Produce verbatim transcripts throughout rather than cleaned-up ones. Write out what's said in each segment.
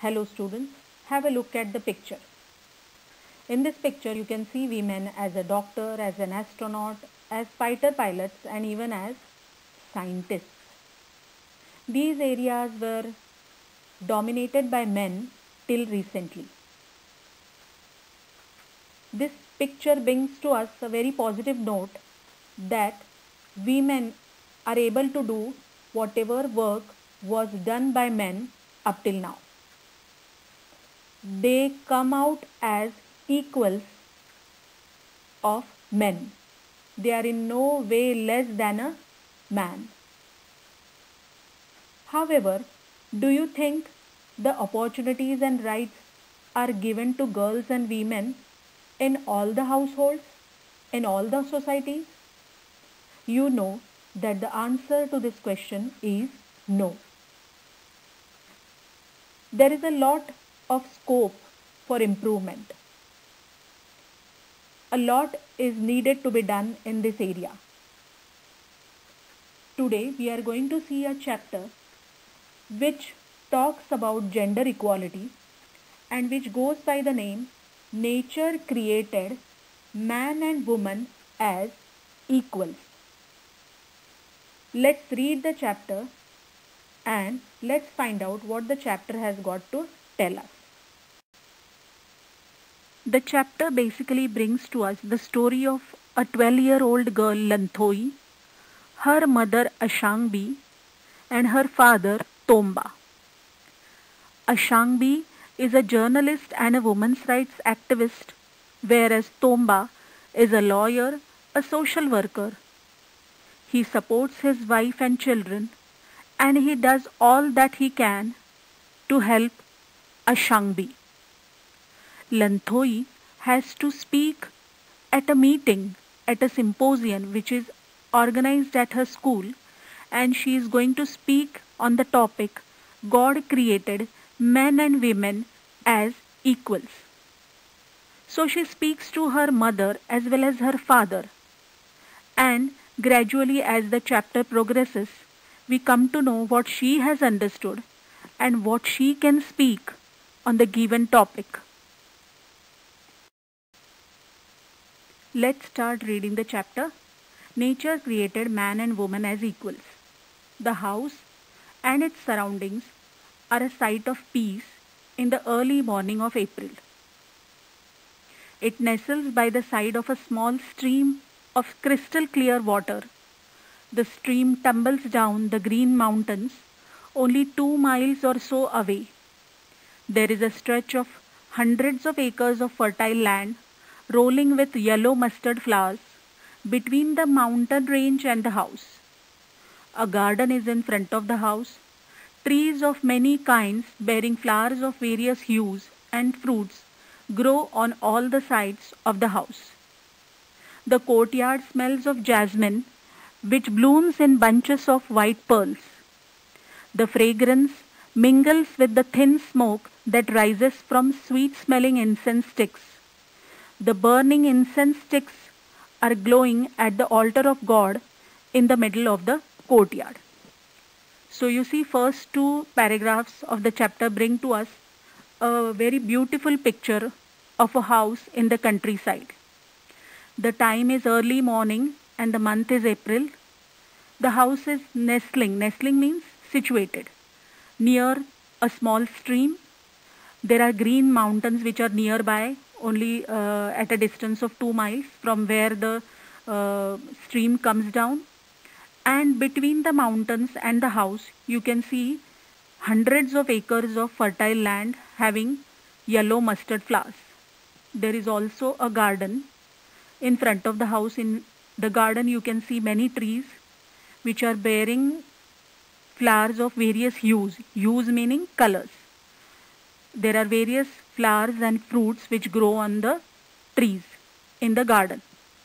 Hello students, have a look at the picture. In this picture you can see women as a doctor, as an astronaut, as fighter pilots and even as scientists. These areas were dominated by men till recently. This picture brings to us a very positive note that women are able to do whatever work was done by men up till now. They come out as equals of men. They are in no way less than a man. However, do you think the opportunities and rights are given to girls and women in all the households, in all the societies? You know that the answer to this question is no. There is a lot of scope for improvement. A lot is needed to be done in this area. Today we are going to see a chapter which talks about gender equality and which goes by the name Nature Created Man and Woman as Equals. Let's read the chapter and let's find out what the chapter has got to tell us. The chapter basically brings to us the story of a twelve-year-old girl Lanthoi, her mother Ashangbi, and her father Tomba. Ashangbi is a journalist and a women's rights activist, whereas Tomba is a lawyer, a social worker. He supports his wife and children, and he does all that he can to help Ashangbi. Lanthoi has to speak at a meeting, at a symposium which is organized at her school, and she is going to speak on the topic God created men and women as equals. So she speaks to her mother as well as her father, and gradually as the chapter progresses, we come to know what she has understood and what she can speak on the given topic. Let's start reading the chapter. Nature created man and woman as equals. The house and its surroundings are a sight of peace in the early morning of April. It nestles by the side of a small stream of crystal clear water. The stream tumbles down the green mountains only two miles or so away. There is a stretch of hundreds of acres of fertile land rolling with yellow mustard flowers between the mountain range and the house. A garden is in front of the house. Trees of many kinds bearing flowers of various hues and fruits grow on all the sides of the house. The courtyard smells of jasmine, which blooms in bunches of white pearls. The fragrance mingles with the thin smoke that rises from sweet-smelling incense sticks. The burning incense sticks are glowing at the altar of God in the middle of the courtyard. So you see, first two paragraphs of the chapter bring to us a very beautiful picture of a house in the countryside. The time is early morning and the month is April. The house is nestling. Nestling means situated near a small stream. There are green mountains which are nearby, only uh, at a distance of two miles from where the uh, stream comes down. And between the mountains and the house, you can see hundreds of acres of fertile land having yellow mustard flowers. There is also a garden in front of the house. In the garden, you can see many trees which are bearing flowers of various hues. Hues meaning colors. There are various flowers and fruits which grow on the trees in the garden.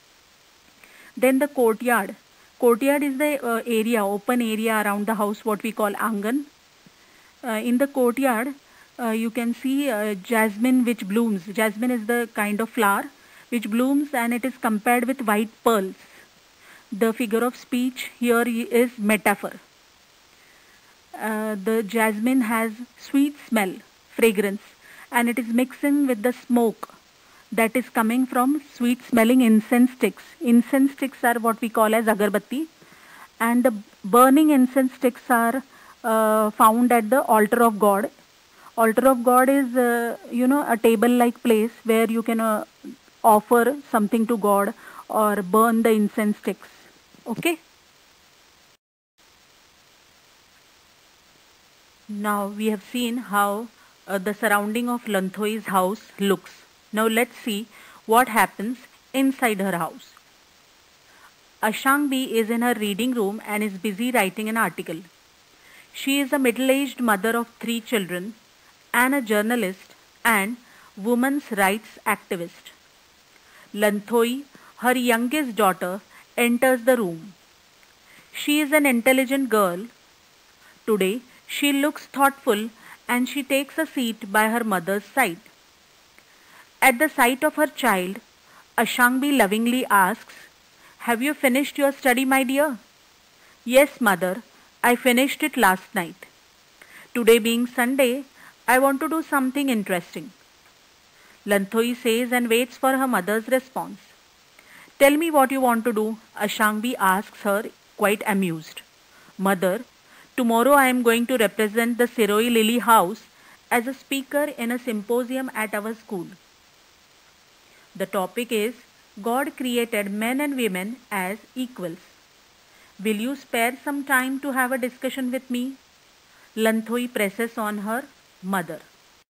Then the courtyard. Courtyard is the uh, area, open area around the house, what we call angan. Uh, in the courtyard, uh, you can see uh, jasmine which blooms. Jasmine is the kind of flower which blooms, and it is compared with white pearls. The figure of speech here is metaphor. Uh, the jasmine has sweet smell, fragrance, and it is mixing with the smoke that is coming from sweet smelling incense sticks. Incense sticks are what we call as agarbatti, and the burning incense sticks are uh, found at the altar of God. Altar of God is, uh, you know, a table-like place where you can uh, offer something to God or burn the incense sticks. Okay. Now we have seen how uh, the surrounding of Lanthoi's house looks. Now let's see what happens inside her house. Ashangbi is in her reading room and is busy writing an article. She is a middle-aged mother of three children and a journalist and women's rights activist. Lanthoi, her youngest daughter, enters the room. She is an intelligent girl. Today, she looks thoughtful and she takes a seat by her mother's side. At the sight of her child, Ashangbi lovingly asks, "Have you finished your study, my dear?" "Yes, mother, I finished it last night. Today being Sunday, I want to do something interesting." Lanthoi says and waits for her mother's response. "Tell me what you want to do," Ashangbi asks her, quite amused. "Mother, tomorrow I am going to represent the Siroi Lily House as a speaker in a symposium at our school. The topic is God created men and women as equals. Will you spare some time to have a discussion with me?" Lanthoi presses on her mother.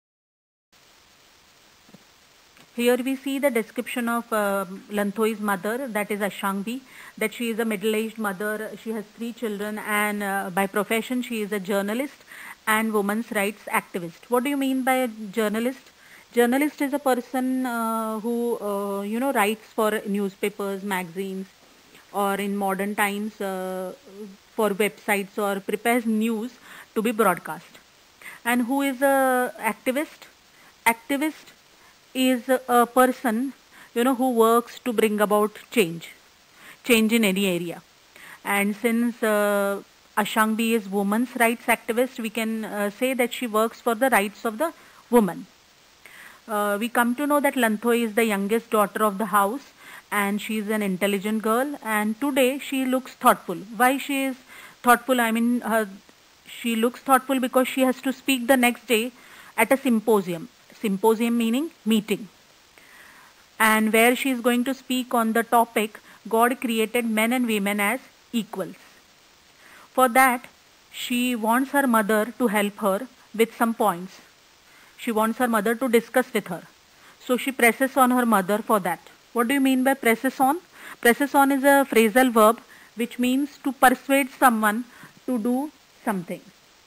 Here we see the description of uh, Lanthoi's mother, that is Ashangbi, that she is a middle-aged mother, she has three children, and uh, by profession she is a journalist and women's rights activist. What do you mean by a journalist? Journalist is a person uh, who, uh, you know, writes for newspapers, magazines, or in modern times uh, for websites, or prepares news to be broadcast. And who is a activist? Activist is a person, you know, who works to bring about change, change in any area. And since uh, Ashangbi is women's rights activist, we can uh, say that she works for the rights of the woman. Uh, we come to know that Lanthoi is the youngest daughter of the house and she is an intelligent girl, and today she looks thoughtful. Why she is thoughtful? I mean, uh, she looks thoughtful because she has to speak the next day at a symposium. Symposium meaning meeting, and where she is going to speak on the topic God created men and women as equals. For that, she wants her mother to help her with some points. She wants her mother to discuss with her. So she presses on her mother for that. What do you mean by presses on? Presses on is a phrasal verb which means to persuade someone to do something.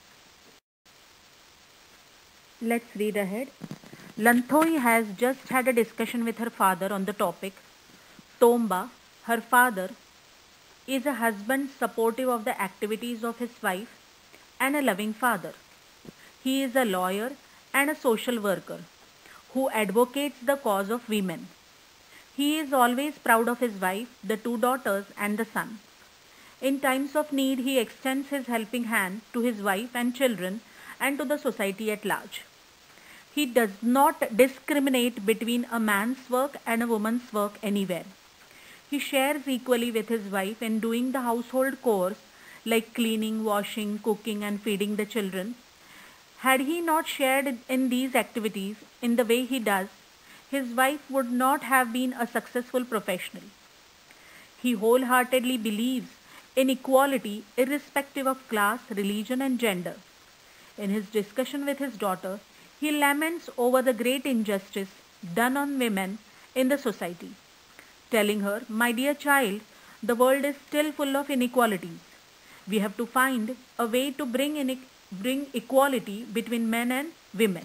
Let's read ahead. Lanthoi has just had a discussion with her father on the topic. Tomba, her father, is a husband supportive of the activities of his wife and a loving father. He is a lawyer and a social worker who advocates the cause of women. He is always proud of his wife, the two daughters, and the son. In times of need, he extends his helping hand to his wife and children and to the society at large. He does not discriminate between a man's work and a woman's work anywhere. He shares equally with his wife in doing the household chores like cleaning, washing, cooking, and feeding the children. Had he not shared in these activities in the way he does, his wife would not have been a successful professional. He wholeheartedly believes in equality irrespective of class, religion, and gender. In his discussion with his daughter, he laments over the great injustice done on women in the society, telling her, "My dear child, the world is still full of inequalities. We have to find a way to bring, in, bring equality between men and women."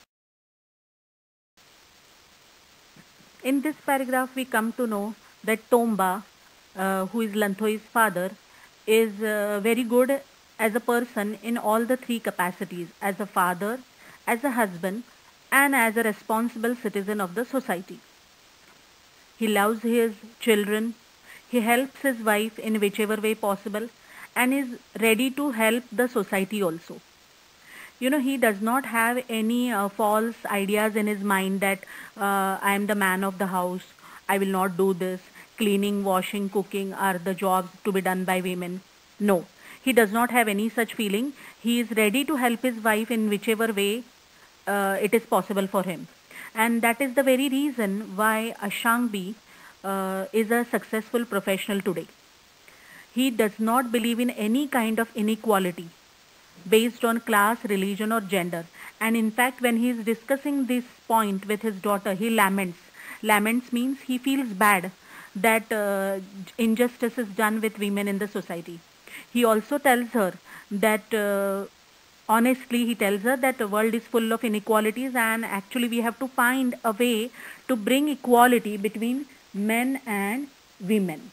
In this paragraph, we come to know that Tomba, uh, who is Lanthoi's father, is uh, very good as a person in all the three capacities, as a father, as a husband, and as a responsible citizen of the society. He loves his children, he helps his wife in whichever way possible, and is ready to help the society also. You know, he does not have any uh, false ideas in his mind that uh, I am the man of the house, I will not do this. Cleaning, washing, cooking are the jobs to be done by women. No, he does not have any such feeling. He is ready to help his wife in whichever way uh, it is possible for him. And that is the very reason why Ashangbi uh, is a successful professional today. He does not believe in any kind of inequality based on class, religion, or gender. And in fact, when he is discussing this point with his daughter, he laments. Laments means he feels bad that uh, injustice is done with women in the society. He also tells her that, uh, honestly, he tells her that the world is full of inequalities, and actually, we have to find a way to bring equality between men and women.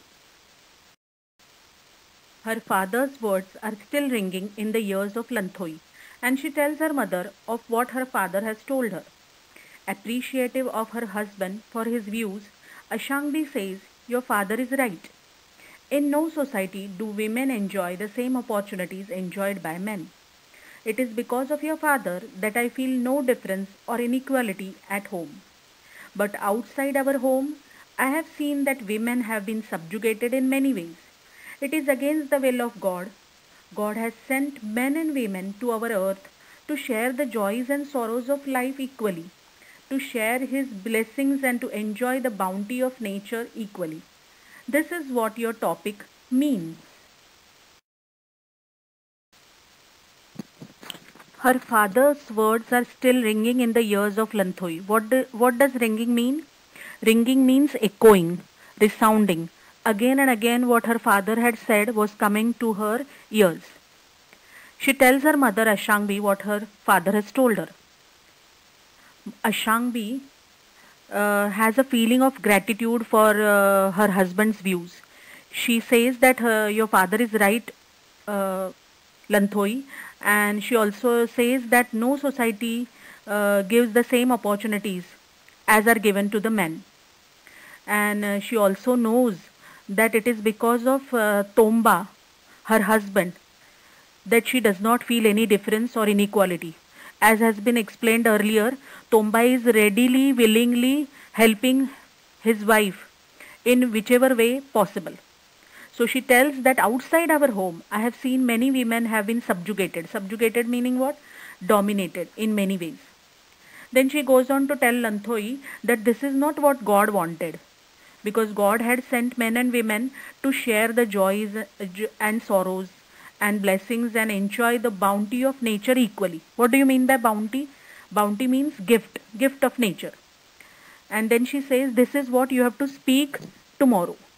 Her father's words are still ringing in the ears of Lanthoi, and she tells her mother of what her father has told her. Appreciative of her husband for his views, Ashangbi says, "Your father is right. In no society do women enjoy the same opportunities enjoyed by men. It is because of your father that I feel no difference or inequality at home. But outside our home, I have seen that women have been subjugated in many ways. It is against the will of God. God has sent men and women to our earth to share the joys and sorrows of life equally, to share His blessings and to enjoy the bounty of nature equally. This is what your topic means." Her father's words are still ringing in the ears of Lanthoi. What, do, what does ringing mean? Ringing means echoing, resounding. Again and again, what her father had said was coming to her ears. She tells her mother Ashangbi what her father has told her. Ashangbi uh, has a feeling of gratitude for uh, her husband's views. She says that uh, your father is right, uh, Lanthoi, and she also says that no society uh, gives the same opportunities as are given to the men. And uh, she also knows that it is because of uh, Tomba, her husband, that she does not feel any difference or inequality. As has been explained earlier, Tomba is readily, willingly helping his wife in whichever way possible. So she tells that outside our home, I have seen many women have been subjugated. Subjugated meaning what? Dominated in many ways. Then she goes on to tell Lanthoi that this is not what God wanted, because God had sent men and women to share the joys and sorrows and blessings and enjoy the bounty of nature equally. What do you mean by bounty? Bounty means gift, gift of nature. And then she says, this is what you have to speak tomorrow.